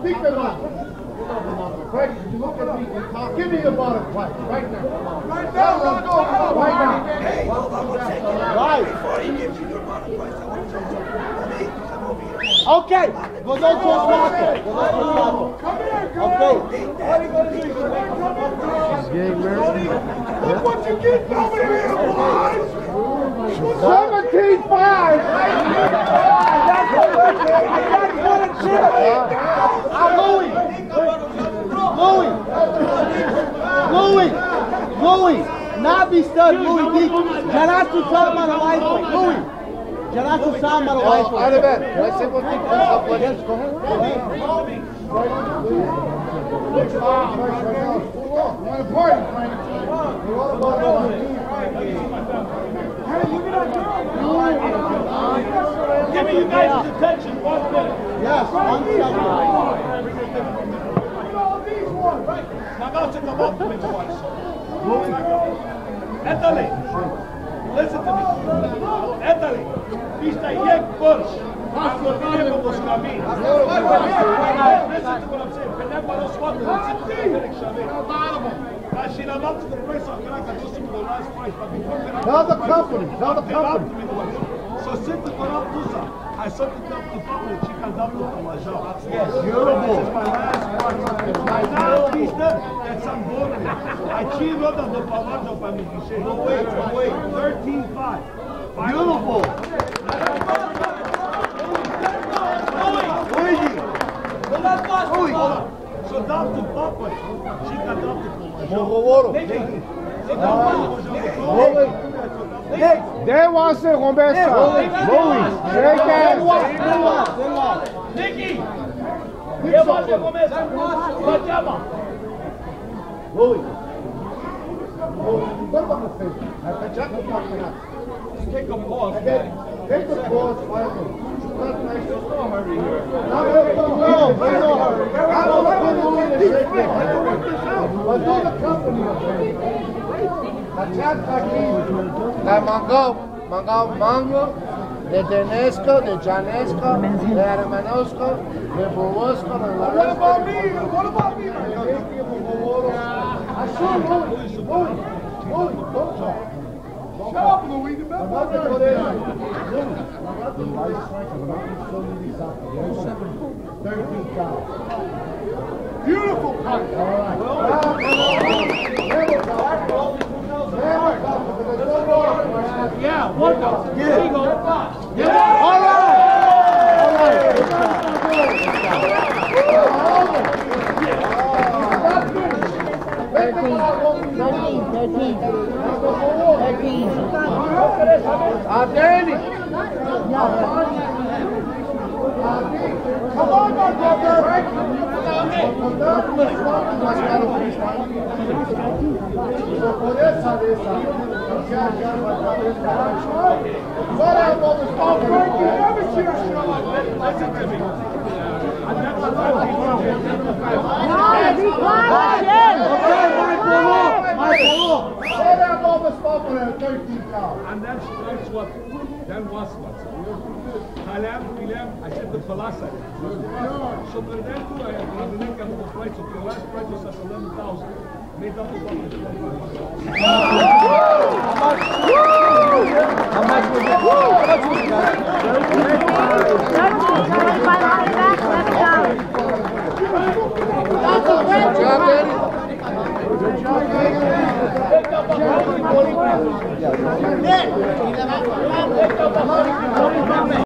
Speak the number. Right, look at me. Give me the bottom price right now. Right now, right now. Hey, hold on one second. Right. Before he gives you your bottom price, I want you to come over here. Okay, we'll go to a sponsor. Come here, girl. Okay. What are you going to do? Look what you get over here, boys. 17.5. Louis, not be stuck, Louis. Jana tu sama na wife, Louis. Jana tu sama na wife. Out of it. Let's see what he comes up with. Yes, go ahead. Give me you guys' attention, 1 minute. Yes, 1 second. Now go to come up to me twice. Italy, listen to me. Italy, vista yek bursh. Ako tiempo vos camino. Listen to what I'm saying. Penepa los cuatro. She not up to the price of Caracas, just for the last price. Tell the company. Tell the company. So sit the Quran Tusa. I sent it up to public. She can double for my job. Yes, beautiful. This is my last price. My last piece that's some bonus. I cheat on the Pavard of my machine. No wait. 13.5. Beautiful. So down to Papa. She got down to They want to Roberta. Louis, shake hands. Nicky! ¿Qué va a hacer con esa? La llama. Louis. Take a pause. Take the pause finally. No hurry here. No hurry. But do the company. La mango, de Denesco, de Janesco, de Hermanosco, de Bobosco, de Laresco. What about me? What about me? Shut up, Louis. Beautiful price. Yeah, one go. Here you go. Yeah. All right. 13. Danny. Come on, my brother. Listen to me. And then strikes what? Then was what? Halam, Pilam, I said the Palasa. So the then too, I have the link of the price of the last price was at 11,000. Made up the How much was it? Good job, Danny.